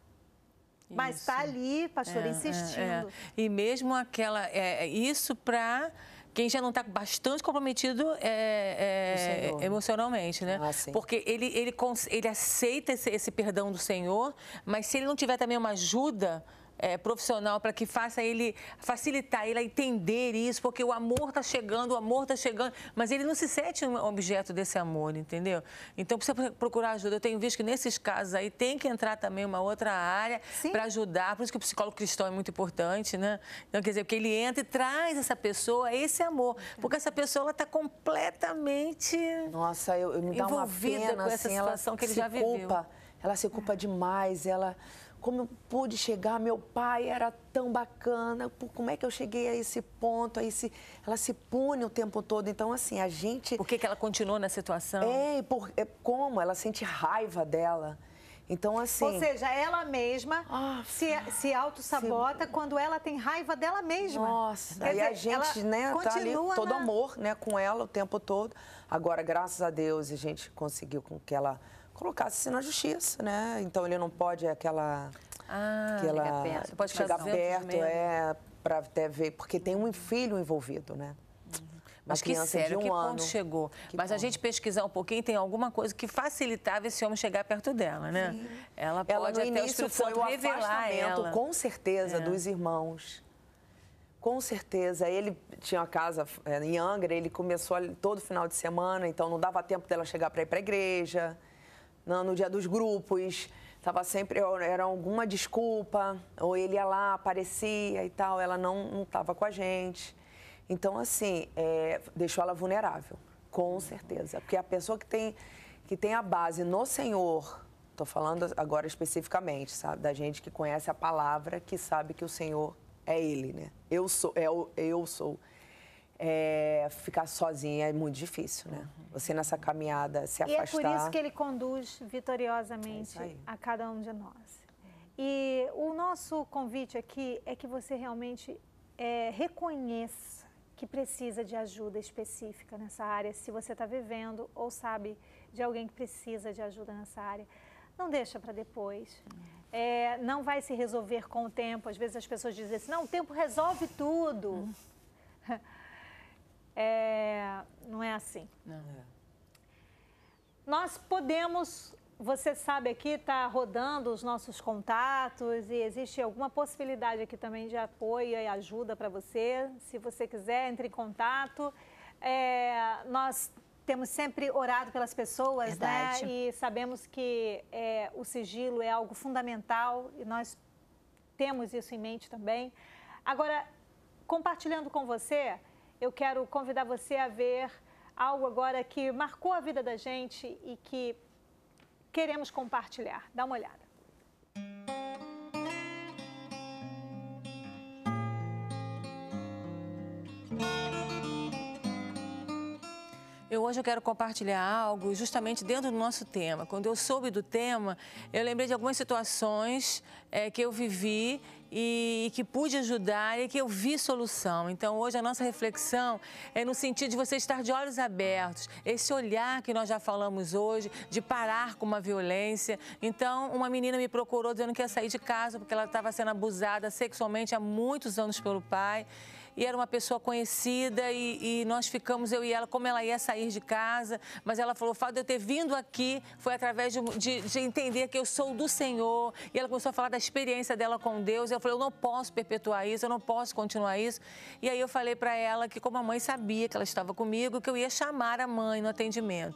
Mas está ali, pastor, insistindo. E mesmo aquela... isso para quem já não está bastante comprometido emocionalmente, né? Sim. Porque ele aceita esse perdão do Senhor, mas se ele não tiver também uma ajuda... profissional para que faça ele facilitar ele a entender isso, porque o amor está chegando, mas ele não se sente um objeto desse amor, entendeu? Então precisa procurar ajuda. Eu tenho visto que nesses casos aí tem que entrar também uma outra área para ajudar, por isso que o psicólogo cristão é muito importante, né? Então, quer dizer, que ele entra e traz essa pessoa esse amor, porque essa pessoa ela está completamente Nossa, eu me dá uma envolvida pena, com essa assim, situação que ele já viveu. Ela se culpa demais, como eu pude chegar, meu pai era tão bacana, como é que eu cheguei a esse ponto, ela se pune o tempo todo, então assim, a gente... Por que ela continuou na situação? Como? Ela sente raiva dela. Então, assim... Ou seja, ela mesma se auto-sabota quando ela tem raiva dela mesma. Nossa, Quer aí a dizer, gente, né, tá ali continua todo amor, né, com ela o tempo todo. Agora, graças a Deus, a gente conseguiu com que ela colocasse-se na justiça, né? Então, ele não pode aquela... chegar perto. Pode chegar ficar perto, para até ver, porque tem um filho envolvido, né? Mas que sério, que ponto chegou? Mas a gente pesquisar um pouquinho, tem alguma coisa que facilitava esse homem chegar perto dela, né? Sim. Ela pode no até início o Espírito Santo revelar ela. Com certeza, dos irmãos. Com certeza. Ele tinha uma casa em Angra, ele começou todo final de semana, então não dava tempo dela chegar para ir para a igreja. No dia dos grupos, estava sempre, era alguma desculpa, ou ele ia lá, aparecia e tal, ela não estava com a gente. Então, assim, deixou ela vulnerável, com certeza. Porque a pessoa que tem a base no Senhor, estou falando agora especificamente, sabe? Da gente que conhece a palavra, que sabe que o Senhor é Ele, né? Eu sou. Ficar sozinha é muito difícil, né? Você nessa caminhada, se afastar... E é por isso que Ele conduz vitoriosamente a cada um de nós. E o nosso convite aqui é que você realmente reconheça que precisa de ajuda específica nessa área, se você está vivendo ou sabe de alguém que precisa de ajuda nessa área. Não deixa para depois. Não vai se resolver com o tempo. Às vezes as pessoas dizem assim, não, o tempo resolve tudo. Não é assim. Não. Nós podemos... Você sabe aqui, está rodando os nossos contatos e existe alguma possibilidade aqui também de apoio e ajuda para você. Se você quiser, entre em contato. Nós temos sempre orado pelas pessoas, Verdade. né? E sabemos que o sigilo é algo fundamental e nós temos isso em mente também. Agora, compartilhando com você, eu quero convidar você a ver algo agora que marcou a vida da gente e que queremos compartilhar. Dá uma olhada. Hoje eu quero compartilhar algo justamente dentro do nosso tema. Quando eu soube do tema, eu lembrei de algumas situações que eu vivi e que pude ajudar e que eu vi solução. Então, hoje a nossa reflexão é no sentido de você estar de olhos abertos, esse olhar que nós já falamos hoje, de parar com uma violência. Então, uma menina me procurou dizendo que ia sair de casa porque ela estava sendo abusada sexualmente há muitos anos pelo pai. E era uma pessoa conhecida e nós ficamos, eu e ela, como ela ia sair de casa, mas ela falou, o fato de eu ter vindo aqui foi através de entender que eu sou do Senhor. E ela começou a falar da experiência dela com Deus. Eu falei, eu não posso perpetuar isso, eu não posso continuar isso. E aí eu falei para ela que, como a mãe sabia que ela estava comigo, que eu ia chamar a mãe no atendimento.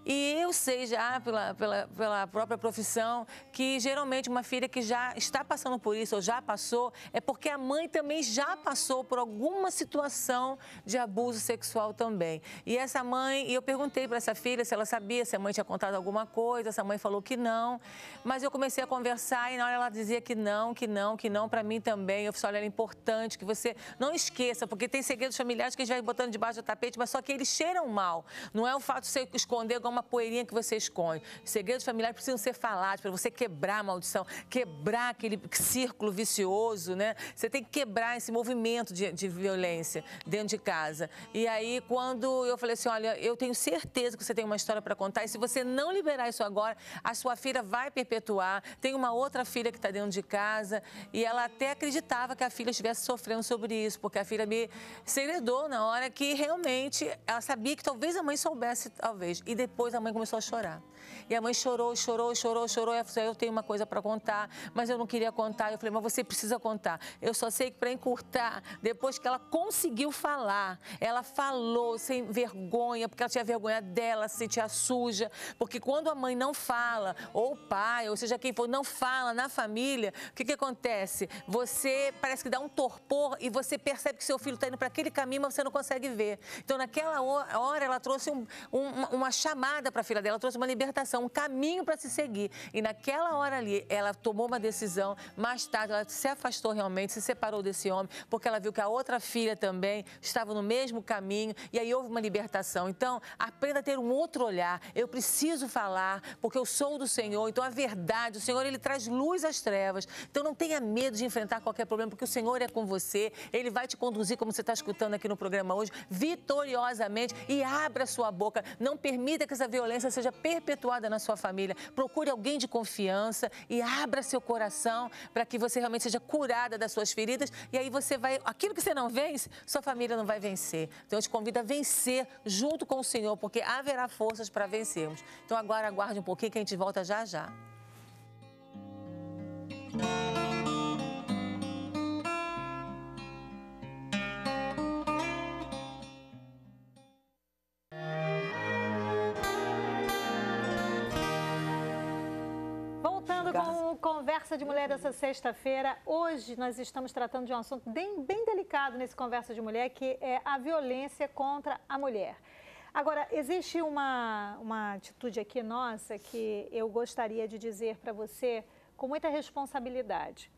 E eu sei já, pela própria profissão, que geralmente uma filha que já está passando por isso ou já passou, é porque a mãe também já passou por alguma situação de abuso sexual também. E essa mãe, eu perguntei para essa filha se ela sabia, se a mãe tinha contado alguma coisa, essa mãe falou que não. Mas eu comecei a conversar e na hora ela dizia que não, para mim também. Eu falei, olha, é importante que você não esqueça, porque tem segredos familiares que a gente vai botando debaixo do tapete, mas só que eles cheiram mal. Não é o fato de você esconder alguma poeirinha que você esconde. Segredos familiares precisam ser falados para você quebrar a maldição, quebrar aquele círculo vicioso, né? Você tem que quebrar esse movimento de violência dentro de casa. E aí, quando eu falei assim, olha, eu tenho certeza que você tem uma história para contar e se você não liberar isso agora, a sua filha vai perpetuar. Tem uma outra filha que está dentro de casa e ela até acreditava que a filha estivesse sofrendo sobre isso, porque a filha me segredou na hora que realmente ela sabia que talvez a mãe soubesse, talvez. E depois a mãe começou a chorar. E a mãe chorou. E ela falou, eu tenho uma coisa para contar, mas eu não queria contar. Eu falei, mas você precisa contar. Eu só sei que para encurtar, depois que ela conseguiu falar, ela falou sem vergonha, porque ela tinha vergonha dela, se sentia suja. Porque quando a mãe não fala, ou o pai, ou seja, quem for, não fala na família, o que acontece? Você parece que dá um torpor e você percebe que seu filho está indo para aquele caminho, mas você não consegue ver. Então, naquela hora, ela trouxe uma chamada retomada para a filha dela, ela trouxe uma libertação, um caminho para se seguir. E naquela hora ali, ela tomou uma decisão. Mais tarde, ela se afastou realmente, se separou desse homem, porque ela viu que a outra filha também estava no mesmo caminho. E aí houve uma libertação. Então, aprenda a ter um outro olhar. Eu preciso falar, porque eu sou do Senhor. Então, a verdade, o Senhor, Ele traz luz às trevas. Então, não tenha medo de enfrentar qualquer problema, porque o Senhor é com você. Ele vai te conduzir, como você está escutando aqui no programa hoje, vitoriosamente, e abra sua boca. Não permita que essa violência seja perpetuada na sua família. Procure alguém de confiança e abra seu coração para que você realmente seja curada das suas feridas. E aí você vai... Aquilo que você não vence, sua família não vai vencer. Então, eu te convido a vencer junto com o Senhor, porque haverá forças para vencermos. Então, agora aguarde um pouquinho que a gente volta já já. Voltando com o Conversa de Mulher dessa sexta-feira, hoje nós estamos tratando de um assunto bem delicado nesse Conversa de Mulher, que é a violência contra a mulher. Agora, existe uma atitude aqui nossa que eu gostaria de dizer para você com muita responsabilidade.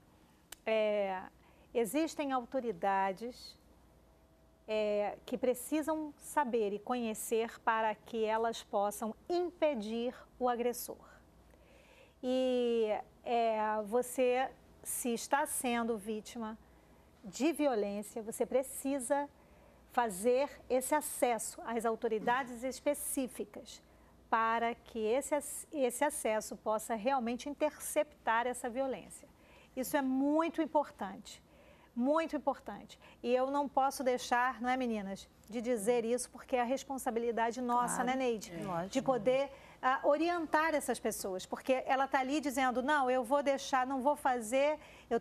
Existem autoridades que precisam saber e conhecer para que elas possam impedir o agressor. E você, se está sendo vítima de violência, você precisa fazer esse acesso às autoridades específicas para que esse acesso possa realmente interceptar essa violência. Isso é muito importante, muito importante. E eu não posso deixar, não é, meninas, de dizer isso, porque é a responsabilidade nossa, claro, né, Neide? De poder orientar essas pessoas, porque ela está ali dizendo, não, eu vou deixar, não vou fazer,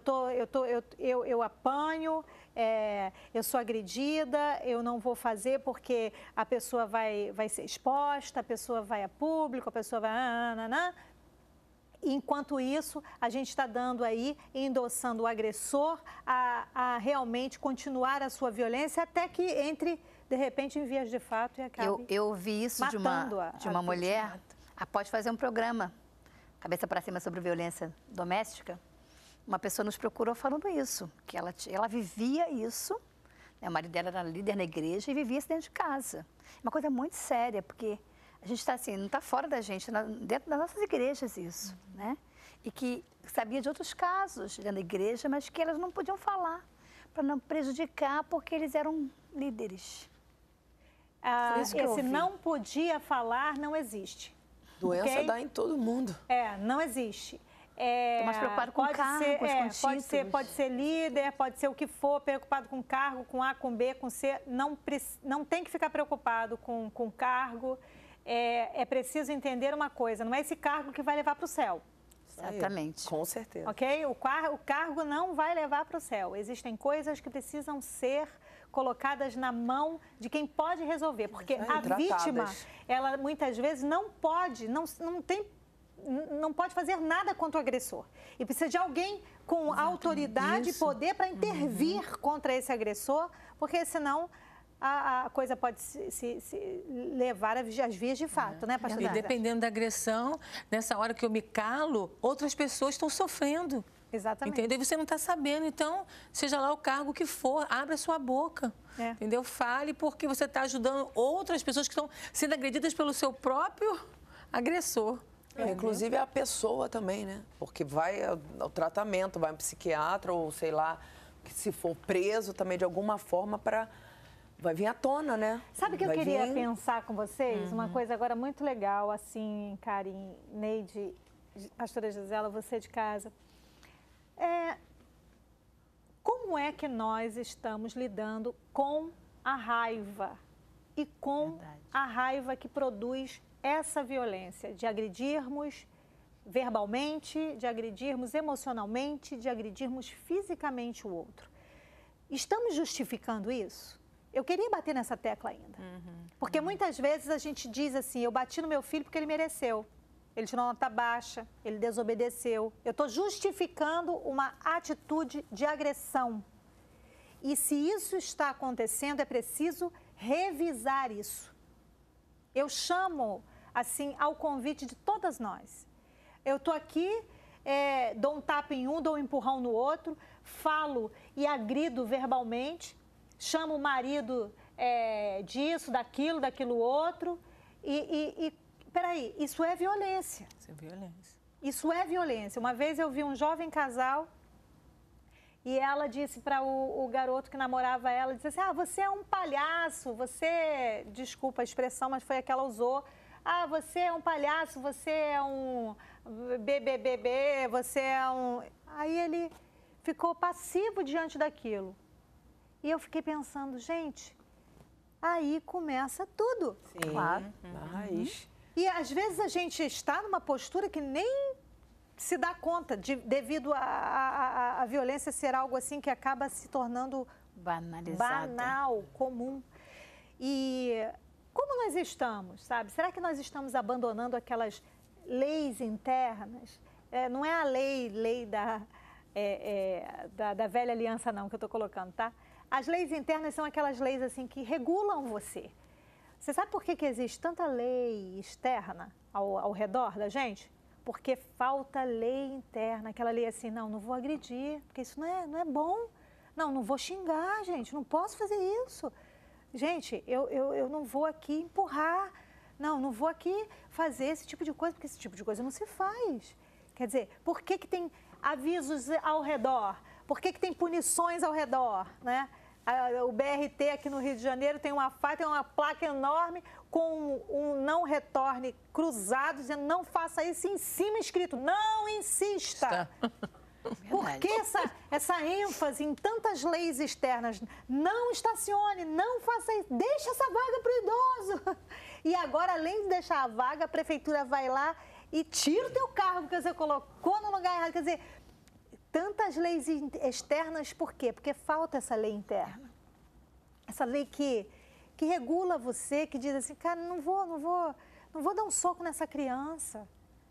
eu apanho, eu sou agredida, eu não vou fazer porque a pessoa vai ser exposta, a pessoa vai a público, a pessoa vai... Enquanto isso, a gente está dando aí, endossando o agressor a realmente continuar a sua violência até que entre, de repente, em vias de fato e acabe eu ouvi isso de uma mulher, após fazer um programa, Cabeça para Cima, sobre violência doméstica. Uma pessoa nos procurou falando isso, que ela vivia isso, né? O marido dela era líder na igreja e vivia isso dentro de casa. Uma coisa muito séria, porque a gente está assim, não está fora da gente, dentro das nossas igrejas isso, né? E que sabia de outros casos dentro da igreja, mas que elas não podiam falar, para não prejudicar, porque eles eram líderes. Esse não podia falar não existe. Doença okay? dá em todo mundo. Não existe. Estou mais preocupado com cargos, com títulos. Pode ser líder, pode ser o que for, preocupado com cargo, com A, com B, com C. Não tem que ficar preocupado com cargo. É preciso entender uma coisa, não é esse cargo que vai levar para o céu. Exatamente. Com certeza. Ok? O cargo não vai levar para o céu. Existem coisas que precisam ser colocadas na mão de quem pode resolver. Porque a vítima, ela muitas vezes não pode fazer nada contra o agressor. E precisa de alguém com autoridade e poder para intervir contra esse agressor, porque senão a coisa pode se levar às vias de fato, né, pastor? E dependendo da agressão, nessa hora que eu me calo, outras pessoas estão sofrendo. Exatamente. Entendeu? E você não está sabendo, então, seja lá o cargo que for, abra sua boca, entendeu? Fale, porque você está ajudando outras pessoas que estão sendo agredidas pelo seu próprio agressor. Inclusive a pessoa também, né? Porque vai ao tratamento, vai um psiquiatra ou, sei lá, se for preso também de alguma forma vai vir à tona, né? Sabe o que eu queria pensar com vocês? Uma coisa agora muito legal, assim, Karen, Neide, pastora Gisela, você de casa. Como é que nós estamos lidando com a raiva e com a raiva que produz essa violência de agredirmos verbalmente, de agredirmos emocionalmente, de agredirmos fisicamente o outro? Estamos justificando isso? Eu queria bater nessa tecla ainda. Porque muitas vezes a gente diz assim, eu bati no meu filho porque ele mereceu. Ele tirou nota baixa, ele desobedeceu. Eu estou justificando uma atitude de agressão. E se isso está acontecendo, é preciso revisar isso. Eu chamo assim, ao convite de todas nós. Eu estou aqui, dou um tapa em um, dou um empurrão no outro, falo e agrido verbalmente, chamo o marido disso, daquilo outro. Peraí, isso é violência. Isso é violência. Isso é violência. Uma vez eu vi um jovem casal e ela disse para o garoto que namorava ela, disse assim, você é um palhaço, você, desculpa a expressão, mas foi a que ela usou, você é um palhaço, você é um BBBB, você é um... Aí ele ficou passivo diante daquilo. E eu fiquei pensando, gente, aí começa tudo. Sim, claro. Na raiz. E às vezes a gente está numa postura que nem se dá conta, devido à violência ser algo assim que acaba se tornando banal, comum. E como nós estamos, sabe? Será que nós estamos abandonando aquelas leis internas? Não é a lei da velha aliança não que eu estou colocando, tá? As leis internas são aquelas leis assim que regulam você. Você sabe por que existe tanta lei externa ao redor da gente? Porque falta lei interna, aquela lei assim, não vou agredir, porque isso não é bom. Não vou xingar, gente, não posso fazer isso. Gente, eu não vou aqui empurrar, não vou aqui fazer esse tipo de coisa, porque esse tipo de coisa não se faz. Quer dizer, por que tem avisos ao redor? Por que tem punições ao redor, né? O BRT aqui no Rio de Janeiro tem uma placa enorme com um não retorne cruzado, dizendo não faça isso, em cima escrito, não insista. Por que essa ênfase em tantas leis externas? Não estacione, não faça isso, deixa essa vaga para o idoso. E agora, além de deixar a vaga, a prefeitura vai lá e tira o teu carro, porque você colocou no lugar errado. Quer dizer, tantas leis externas, por quê? Porque falta essa lei interna. Essa lei que regula você, que diz assim, cara, não vou dar um soco nessa criança.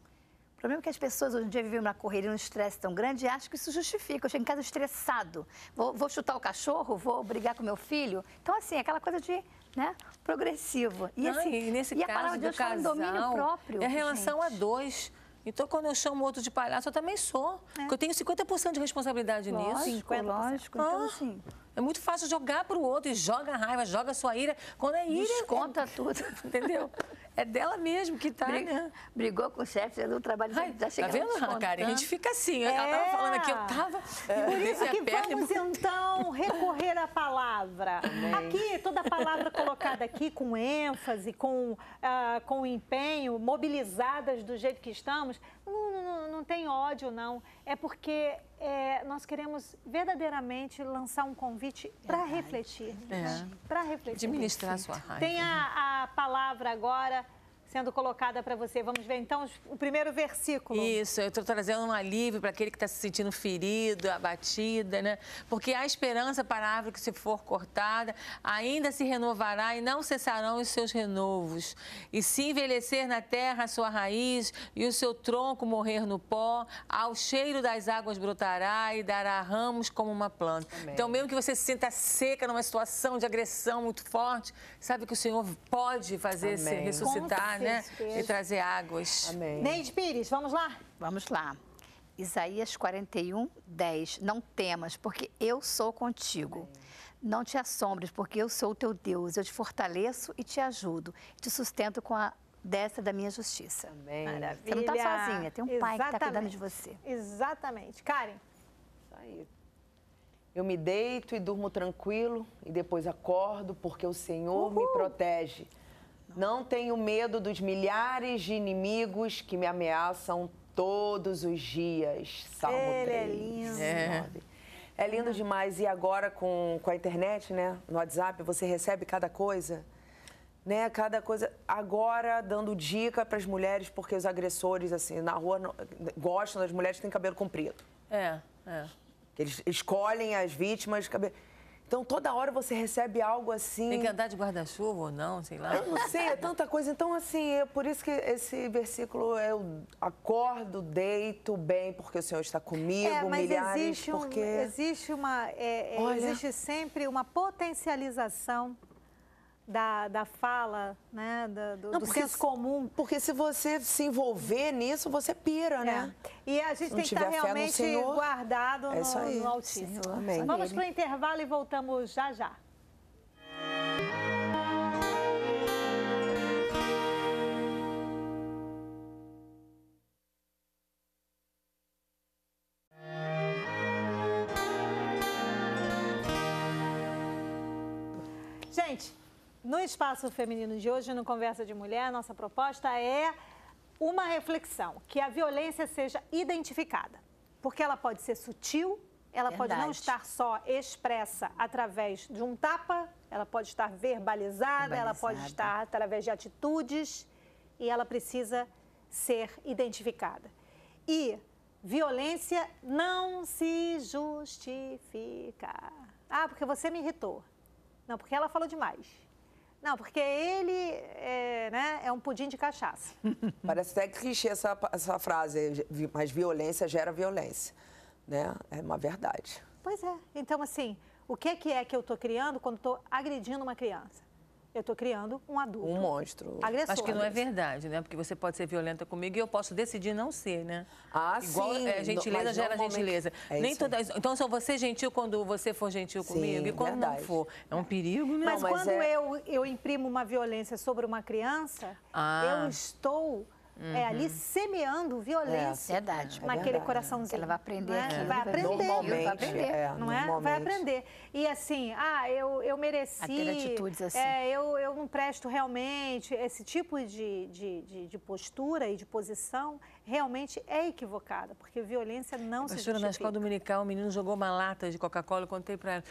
O problema é que as pessoas hoje em dia vivem uma correria, um estresse tão grande e acham que isso justifica. Eu chego em casa estressado, vou chutar o cachorro, vou brigar com meu filho. Então, assim, aquela coisa de, progressivo. E, assim, e nesse a caso palavra de Deus fala em domínio próprio. É a relação a dois. Então, quando eu chamo outro de palhaço, eu também sou. Porque eu tenho 50% de responsabilidade nisso. Lógico. Então, assim... É muito fácil jogar para o outro e joga a raiva, joga a sua ira. Quando é ira... Desconta tudo. Entendeu? É dela mesmo que tá, né? Brigou com o chefe, do trabalho, já chega. Tá vendo, Karen? A gente fica assim. Ela tava falando aqui, eu tava... Por isso que vamos, então, recorrer à palavra. Aqui, toda a palavra colocada aqui com ênfase, com empenho, mobilizadas do jeito que estamos, não tem ódio, não. É porque nós queremos verdadeiramente lançar um convite para refletir. Para refletir. Administrar a sua raiva. Tem a palavra agora sendo colocada para você. Vamos ver, então, o primeiro versículo. Isso, eu estou trazendo um alívio para aquele que está se sentindo ferido, abatida, né? Porque há esperança para a árvore que, se for cortada, ainda se renovará e não cessarão os seus renovos. E se envelhecer na terra a sua raiz e o seu tronco morrer no pó, ao cheiro das águas brotará e dará ramos como uma planta. Amém. Então, mesmo que você se sinta seca numa situação de agressão muito forte, sabe que o Senhor pode fazer se ressuscitar, né? E trazer águas. Amém. Neide Pires, vamos lá? Vamos lá. Isaías 41, 10. Não temas, porque eu sou contigo. Amém. Não te assombres, porque eu sou o teu Deus. Eu te fortaleço e te ajudo. Te sustento com a destra da minha justiça. Amém. Maravilha. Você não está sozinha, tem um pai que está cuidando de você. Exatamente. Karen? Isso aí. Eu me deito e durmo tranquilo e depois acordo porque o Senhor me protege. Não tenho medo dos milhares de inimigos que me ameaçam todos os dias. Salmo 3. É lindo. É lindo demais. E agora com a internet, né? No WhatsApp, você recebe cada coisa, né? Cada coisa. Agora dando dica para as mulheres, porque os agressores, assim, na rua gostam das mulheres que têm cabelo comprido. Eles escolhem as vítimas. Então, toda hora você recebe algo assim... Tem que andar de guarda-chuva ou não, sei lá. Eu não sei, é tanta coisa. Então, assim, é por isso que esse versículo, eu acordo, deito bem, porque o Senhor está comigo, mas milhares, existe sempre uma potencialização da fala, né, do senso comum. Porque se você se envolver nisso, você pira, né? E a gente tem que estar realmente guardado no Altíssimo. Amém. Vamos para o intervalo e voltamos já já. Gente, no Espaço Feminino de hoje, no Conversa de Mulher, nossa proposta é uma reflexão, que a violência seja identificada. Porque ela pode ser sutil, ela pode não estar só expressa através de um tapa, ela pode estar verbalizada, ela pode estar através de atitudes e ela precisa ser identificada. E violência não se justifica. Ah, porque você me irritou. Não, porque ela falou demais. Não, porque ele é um pudim de cachaça. Parece até clichê essa frase, mas violência gera violência, né? É uma verdade. Pois é. Então, assim, o que é que eu estou criando quando estou agredindo uma criança? Eu estou criando um adulto. Um monstro. Agressor. Acho que não é verdade, né? Porque você pode ser violenta comigo e eu posso decidir não ser, né? Ah, igual, sim. Gentileza gera gentileza. Nem toda... Então, só você gentil quando você for gentil comigo e quando não for. É um perigo, né? Mas quando eu imprimo uma violência sobre uma criança, eu estou ali semeando violência. Verdade. Naquele coraçãozinho. Ela vai aprender aquilo. Vai aprender. Normalmente, vai aprender, não é? Vai aprender. E assim, eu mereci. A ter atitudes assim. Eu não presto realmente. Esse tipo de postura e de posição realmente é equivocada, porque violência não se justifica. Na escola dominical, o menino jogou uma lata de Coca-Cola, eu contei para ela,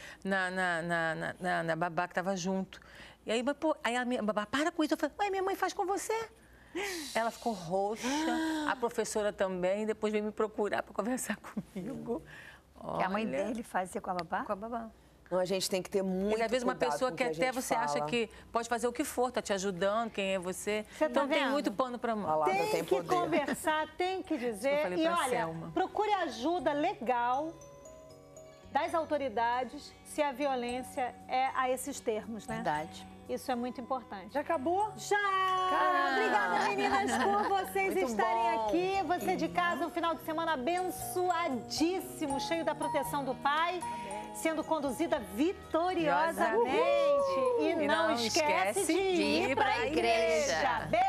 na babá que estava junto. E aí, a minha babá, para com isso. Eu falei, ué, minha mãe faz com você. Ela ficou roxa, a professora também, depois veio me procurar para conversar comigo. E a mãe dele fazia com a babá? Com a babá. Não, a gente tem que ter muito cuidado. E às vezes uma pessoa que até você fala. acha que pode fazer o que for, tá te ajudando, quem é você. Então tem muito pano para mão. Tem que conversar, tem que dizer. E olha, procure ajuda legal das autoridades se a violência é a esses termos, né? Verdade. Isso é muito importante. Já acabou? Já! Obrigada, meninas, por vocês muito estarem bom. aqui. Você de casa, um final de semana abençoadíssimo, cheio da proteção do Pai, sendo conduzida vitoriosamente. E não esquece de ir para a igreja. Beijo!